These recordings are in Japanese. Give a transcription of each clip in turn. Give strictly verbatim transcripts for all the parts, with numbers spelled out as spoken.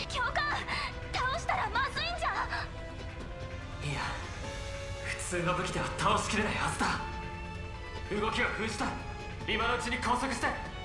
教官、倒したらまずいんじゃ。 いや、普通の武器では倒しきれないはずだ。動きは封じた。今のうちに拘束して。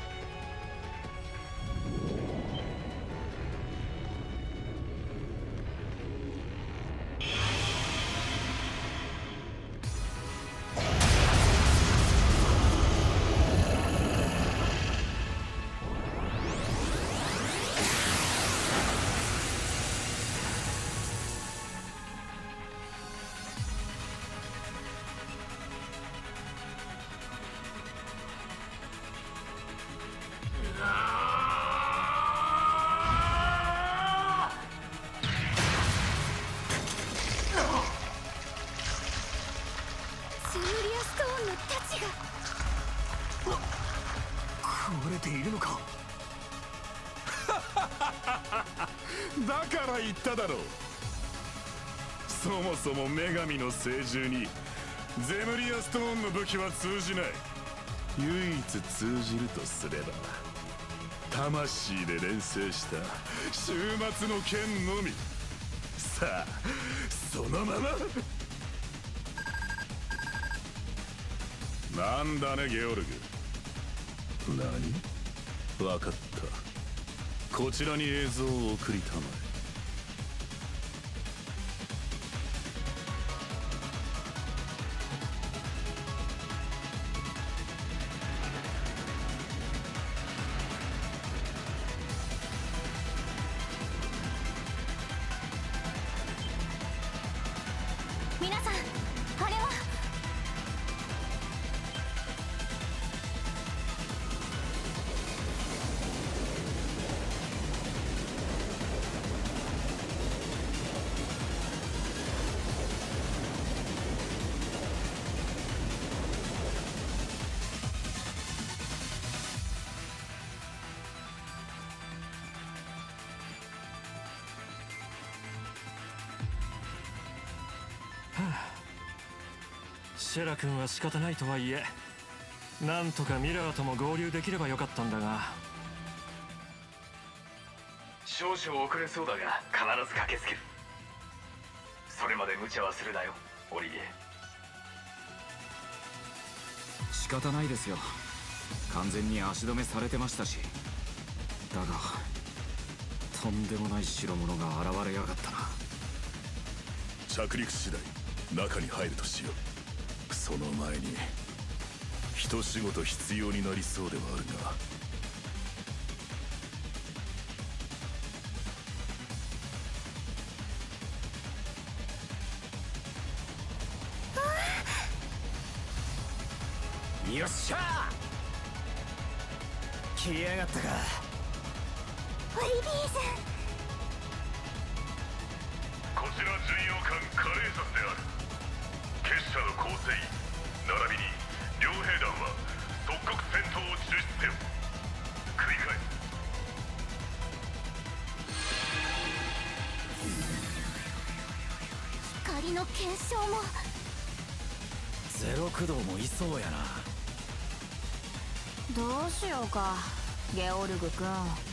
ゼムリアストーンの太刀が壊れているのか。だから言っただろう。そもそも女神の聖獣にゼムリアストーンの武器は通じない。唯一通じるとすれば魂で錬成した終末の剣のみ。さあそのまま。なんだねゲオルグ。何？わかった。こちらに映像を送りたまえ。 皆さん、あれは。 シェラ君は仕方ないとはいえ、なんとかミラーとも合流できればよかったんだが。 少々遅れそうだが必ず駆けつける。それまで無茶はするなよオリビエ。 仕方ないですよ。完全に足止めされてましたし。だがとんでもない代物が現れやがったな。 着陸次第中に入るとしよう。その前に一仕事必要になりそうではあるが。 よっしゃー、来やがったか。 オリビエさん、 こちら巡洋艦カレーサスである。結社の構成員並びに両兵団は即刻戦闘を中止せよ。繰り返す。光の結晶も。 ゼロ駆動もいそうやな。 どうしようかゲオルグ君。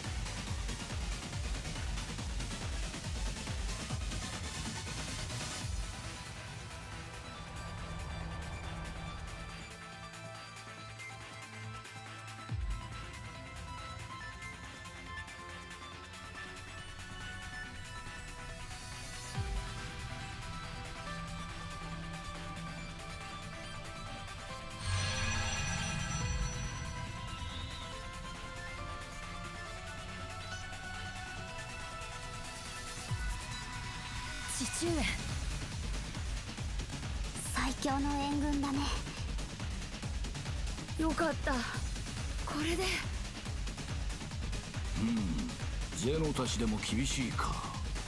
父上、最強の援軍だね。よかった、これで。 うん、ゼロたちでも厳しいか。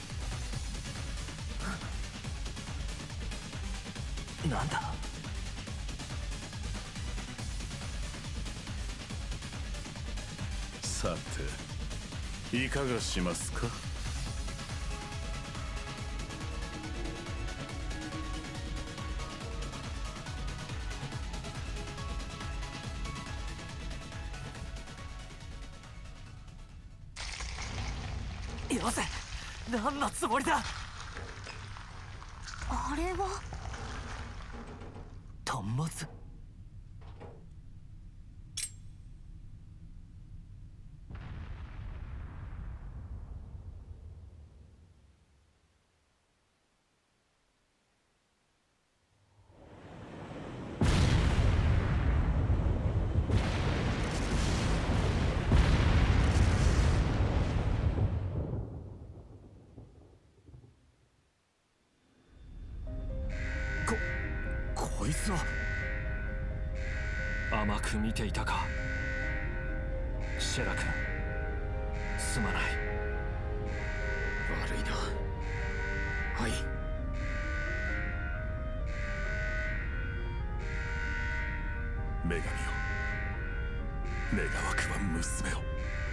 なんだ。 さていかがしますか。 よせ、 何のつもりだ。 あれは端末。 こいつは甘く見ていたか。シェラ君、すまない。 悪いな。はい。 女神よ、願わくば娘を。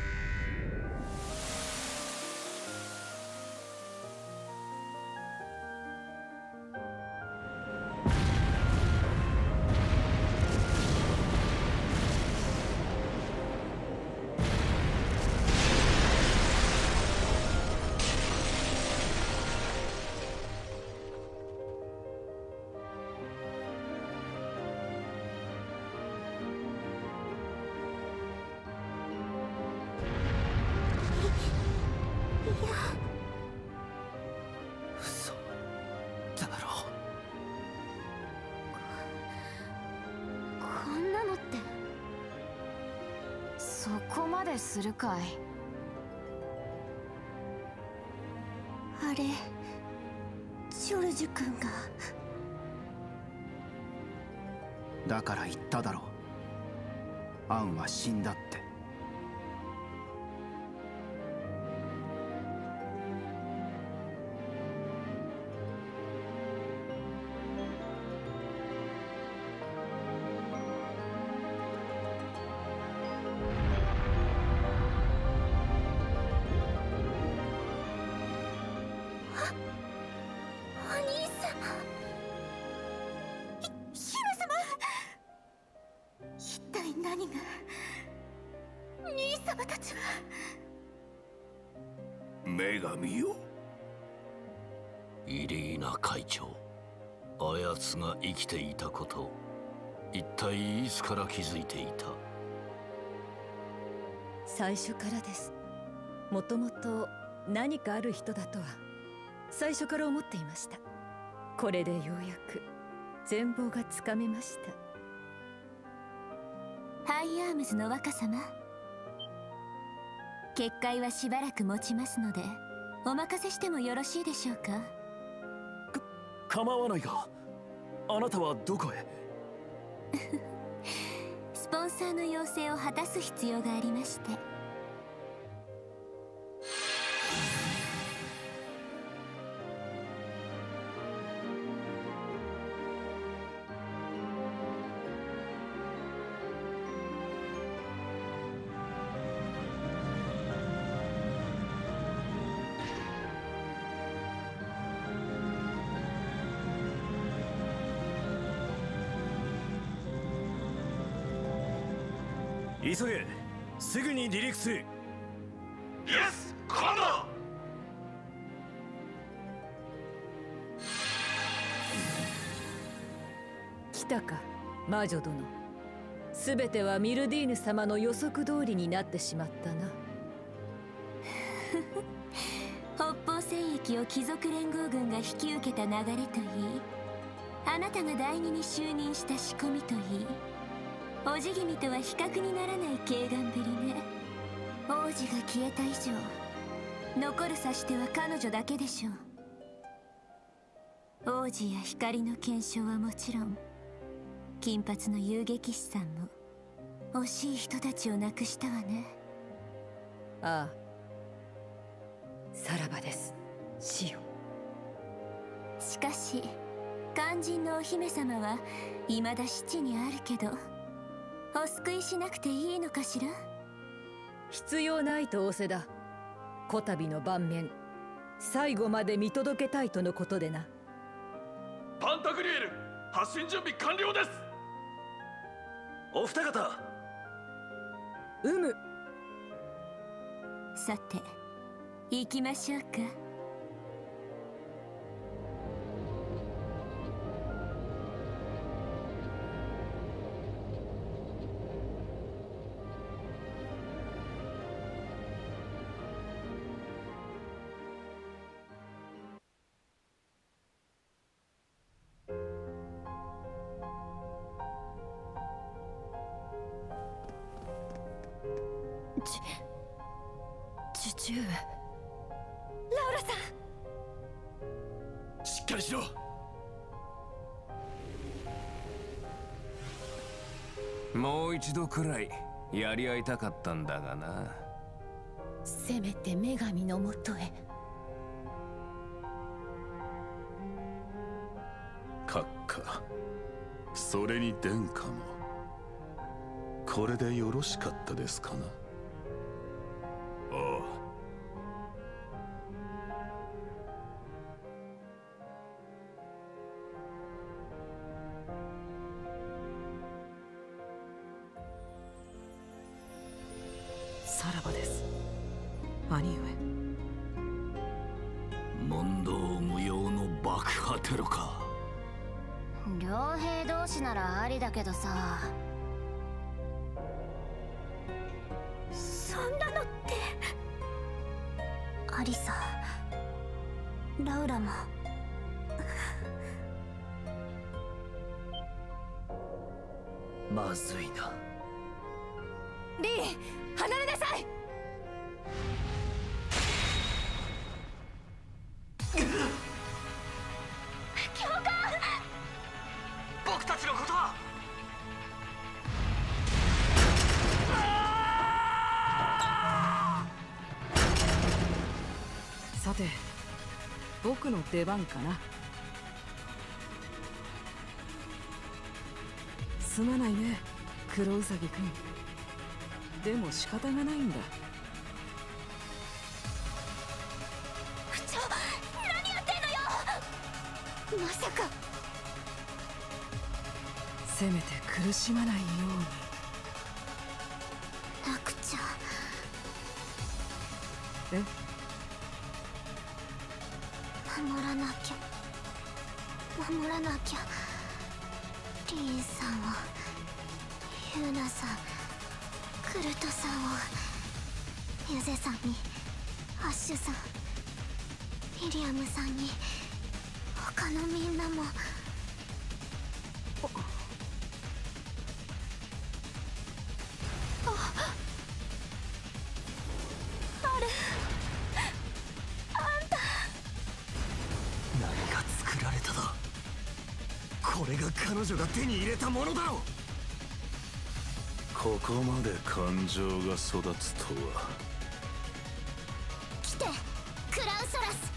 嘘だろ。 こんなのって。そこまでするかい。あれジョルジュ君が。 だから言っただろう、アンは死んだって。 お兄様。ひ姫様。一体何が。兄様たちは。 女神よ。 イリーナ会長、あやつが生きていたこと、一体いつから気づいていた？ 最初からです。もともと何かある人だとは最初から思っていました。これでようやく全貌がつかめました。 ハイアームズの若様、結界はしばらく持ちますのでお任せしてもよろしいでしょうか。 構わないが、あなたはどこへ？ スポンサーの要請を果たす必要がありまして。 急げ、すぐに離陸する。 イエス、コマンド。 来たか、魔女殿。すべてはミルディーヌ様の予測通りになってしまったな。 北方戦役を貴族連合軍が引き受けた流れといい、あなたが第二に就任した仕込みといい、おじ君とは比較にならない軽眼ぶりね。王子が消えた以上、残る指し手は彼女だけでしょう。王子や光の検証はもちろん、金髪の遊撃士さんも惜しい人たちを亡くしたわね。 ああ、さらばです、シオ。 しかし肝心のお姫様は未だ七にあるけど、お救いしなくていいのかしら。 必要ないと仰せだ。こたびの盤面、最後まで見届けたいとのことでな。 パンタグリエル、発進準備完了です。 お二方、 うむ。 さて行きましょうか。 ち父上。ラウラさん、しっかりしろ。 もう一度くらいやり合いたかったんだがな。 せめて女神のもとへ。 閣下、それに殿下もこれでよろしかったですかな。 おう。 さらばです、兄上。 問答無用の爆破テロか。 傭兵同士ならありだけどさ。 そんなのって。 アリサ、ラウラも。 まずいな。 リー、離れなさい。 教官、 僕たちのことは。 さて、僕の出番かな。すまないね、黒ウサギくん。でも仕方がないんだ。 部長、何やってんのよ。まさか。 せめて苦しまないように。 なくちゃ。 え？ 守らなきゃ、守らなきゃ。リーンさんを、ユーナさん、クルトさんを、ユゼさんに、アッシュさん、ミリアムさんに、他のみんなも。 あれ、あんた。 何が作られただ。これが彼女が手に入れたものだろう。 ここまで感情が育つとは。 来て、クラウソラス。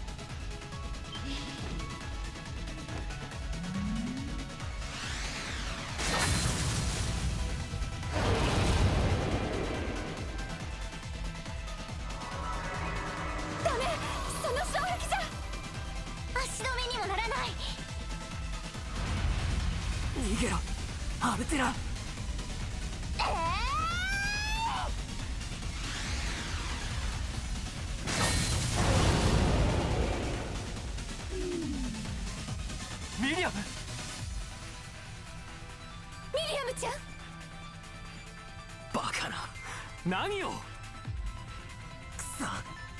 ダメ、その衝撃じゃ足止めにもならない。 逃げろ、アルテラ。 えーミリアム。 ミリアムちゃん。 バカな。何を。くさ。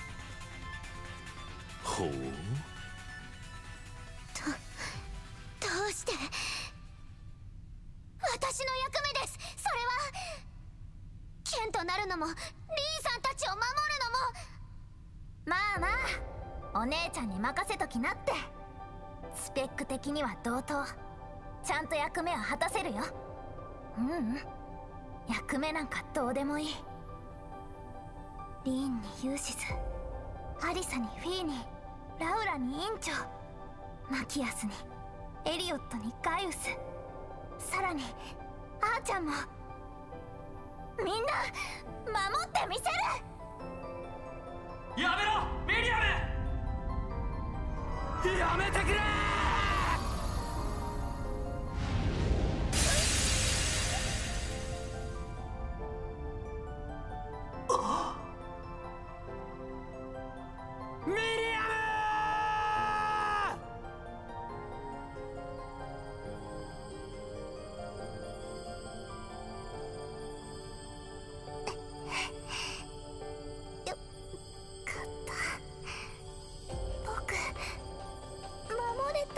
ほう。 どうして。私の役目です。それは剣となるのもリーンさんたちを守るのも。まあまあ、お姉ちゃんに任せときなって。スペック的には同等。ちゃんと役目は果たせるよ。うんうん、役目なんかどうでもいい。リーンにユーシス、アリサにフィーに、ラウラに委員長、マキアスにエリオットにガイウス、さらにあーちゃんも。みんな守ってみせる。 やめろ、ミリアム。やめてくれ。ミリアム。 僕守れた。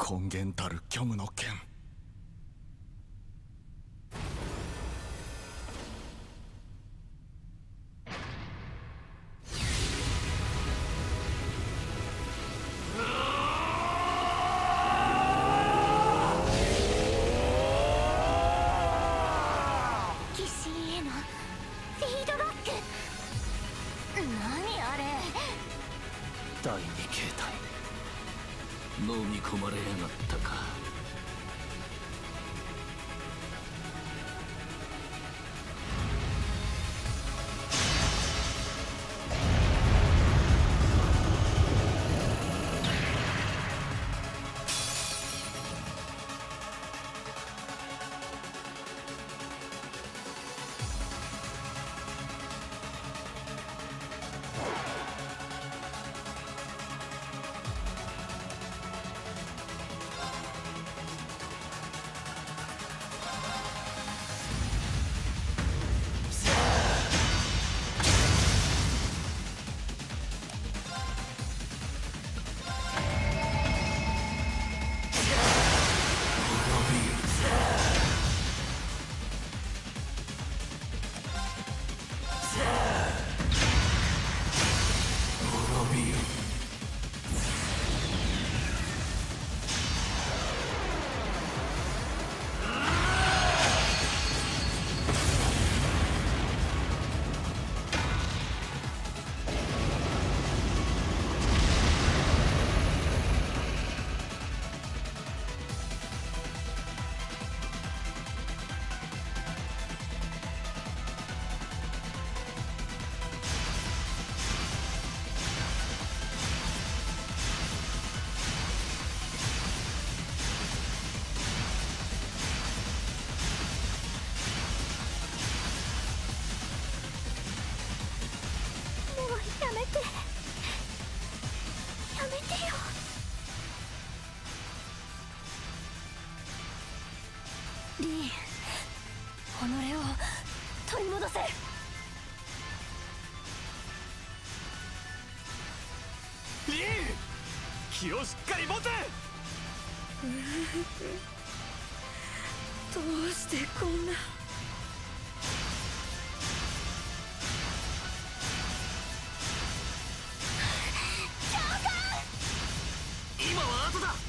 根源たる虚無の剣。 疑心へのフィードバック。何あれ。 第二形態飲み込まれやがったか。 やめて、やめてよ。リーン、己を取り戻せ。 リーン、気をしっかり持て。 どうしてこんな。 今は後だ。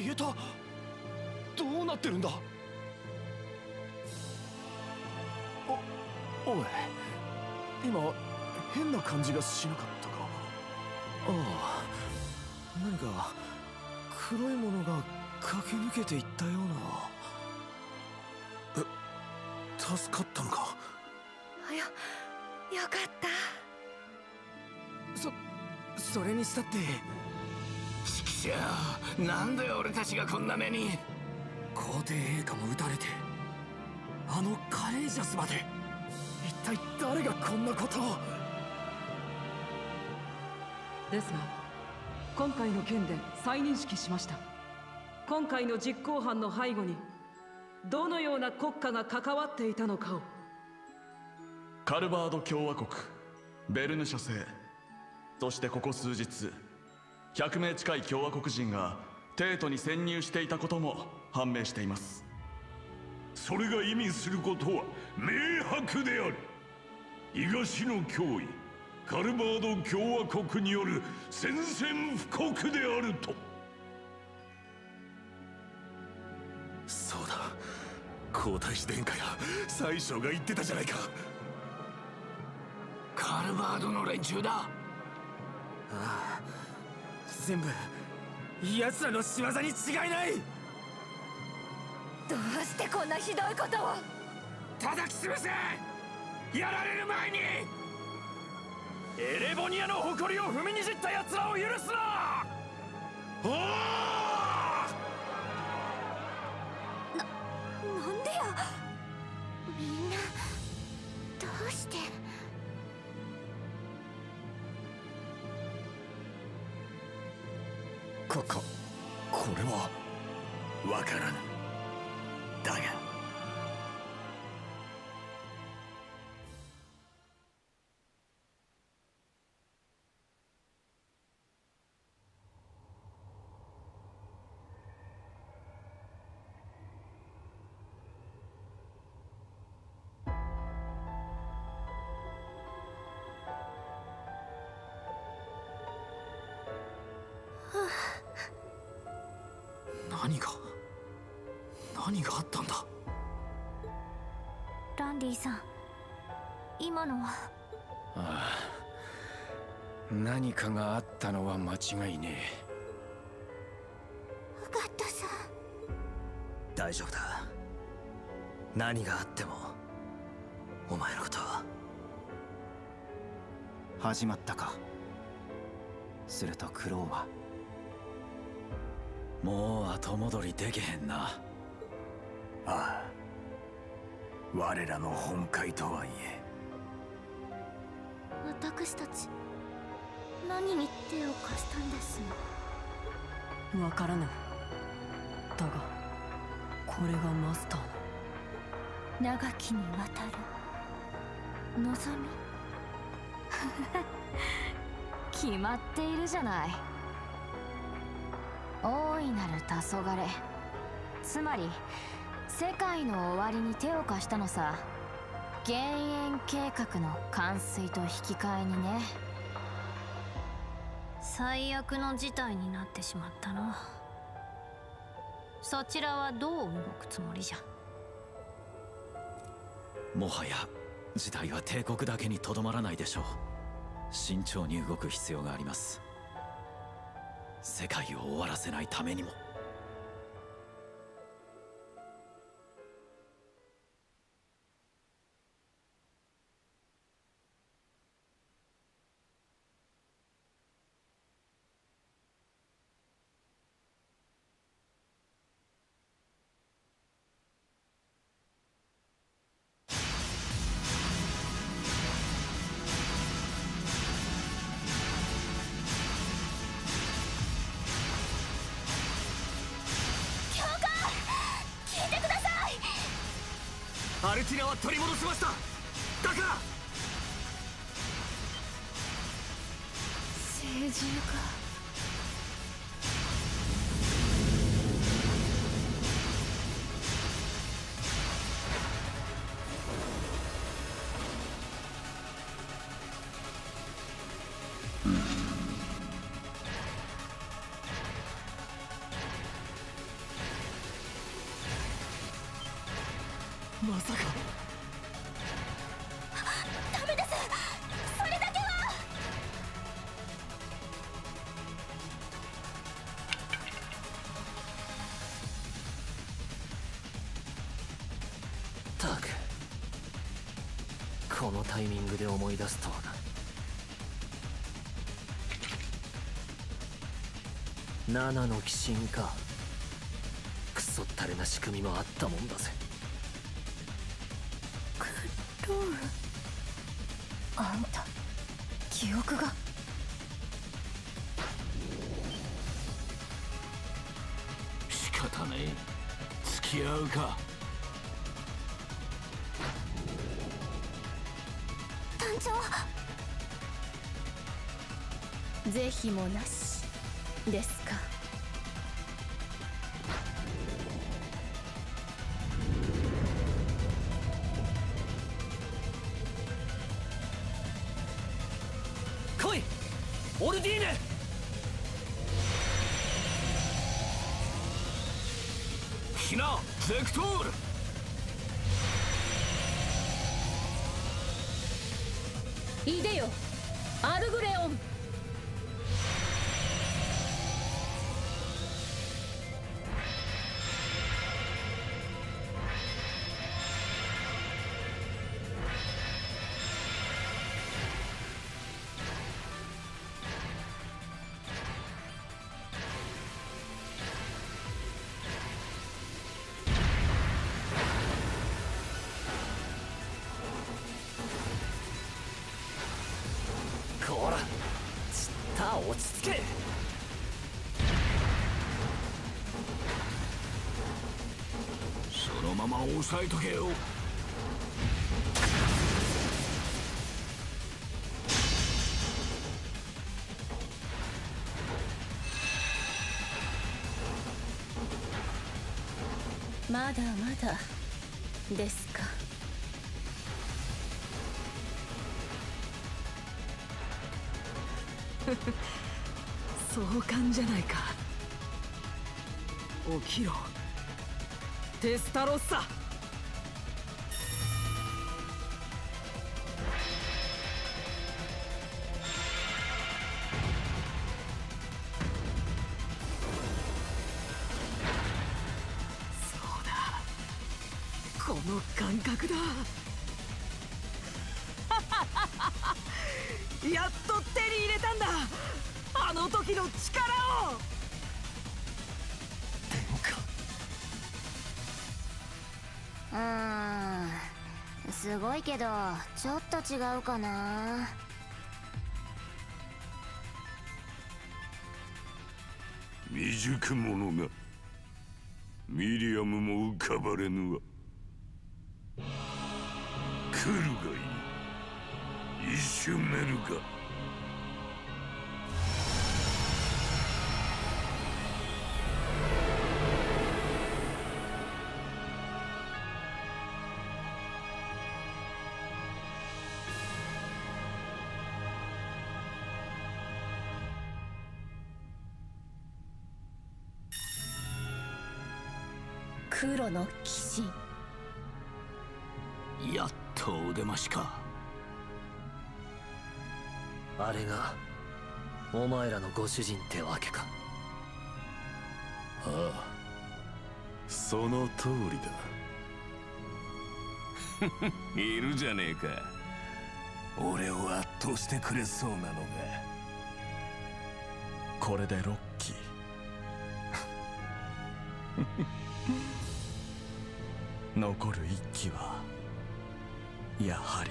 消えた。どうなってるんだ。おおい、今変な感じがしなかったか。ああ、何か黒いものが駆け抜けていったような。え、助かったのか。 よよかった。 そそれにしたって。 ちくしょう、なんで俺たちがこんな目に。 皇帝陛下も撃たれて、あのカエージャスまで。一体誰がこんなことを。 ですが今回の件で再認識しました。今回の実行犯の背後にどのような国家が関わっていたのかを。 カルバード共和国、ベルヌ諸星、そしてここ数日ひゃくめい近い共和国人が帝都に潜入していたことも判明しています。 それが意味することは明白である。東の脅威カルバード共和国による宣戦布告であると。 そうだ、皇太子殿下や宰相が言ってたじゃないか。 カルバードの連中だ。ああ、全部奴らの仕業に違いない。 どうしてこんなひどいことを。 叩き潰せ。やられる前に。エレボニアの誇りを踏みにじった奴らを許すな。おお。 な、なんでや。みんなどうして。 こここれはわからぬ。だが何が何があったんだ。 ランディさん、今のは。 ああ、何かがあったのは間違いねウガットさん。 大丈夫だ。何があってもお前のことは。 始まったか。するとクローはもう後戻りできへんな。 ああ、我らの本懐とはいえ。 私たち何に手を貸したんですわからぬ。だがこれがマスターの長きにわたる望み。決まっているじゃない。大いなる黄昏、つまり世界の終わりに手を貸したのさ。減塩計画の完遂と引き換えにね。最悪の事態になってしまったな。そちらはどう動くつもりじゃ。 もはや事態は帝国だけにとどまらないでしょう。慎重に動く必要があります。世界を終わらせないためにも。 アルティナは取り戻しました。だから聖獣が。 まさか。 ダメです、それだけは。 たく、このタイミングで思い出すとはな。七の鬼神か。クソったれな仕組みもあったもんだぜ。 クロール、あんた記憶が。 仕方ねえ、付き合うか。 団長、 是非もなしですか。 来いオルディーネ。 ヒナゼクトール。 いでよアルグレオン。 こら、ちった落ち着け。 そのまま押さえとけよ。 まだまだですか。 壮観じゃないか。起きろテスタロッサ。そうだ、この感覚だ。やっと手に入れたんだ、あの時の力を。 うーん、すごいけどちょっと違うかな。 未熟者がミリアムも浮かばれぬわ。来るがいい、一瞬めるか。 黒の鬼神。やっとお出ましか。 あれがお前らのご主人ってわけか。 ああ、その通りだ。いるじゃねえか、俺を圧倒してくれそうなのが。 これでロッキー残る一機はやはり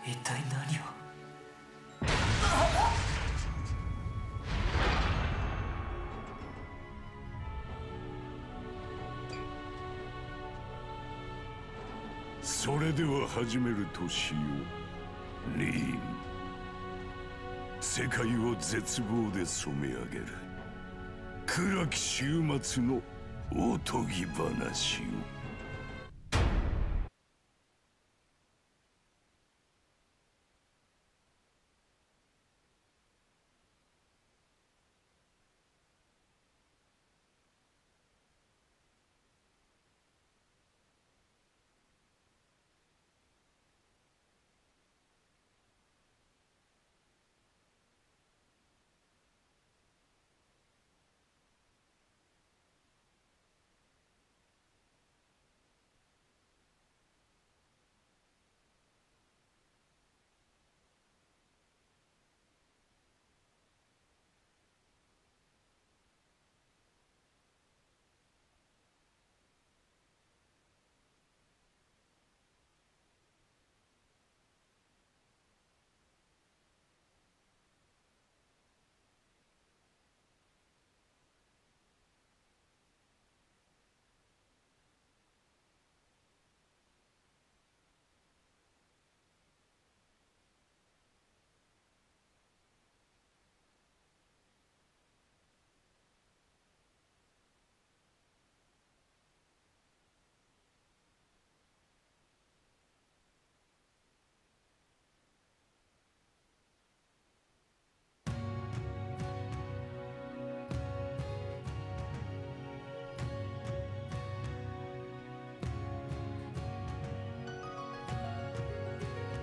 一体何を。 それでは始めるとしよう、リーン。世界を絶望で染め上げる暗き終末のおとぎ話を。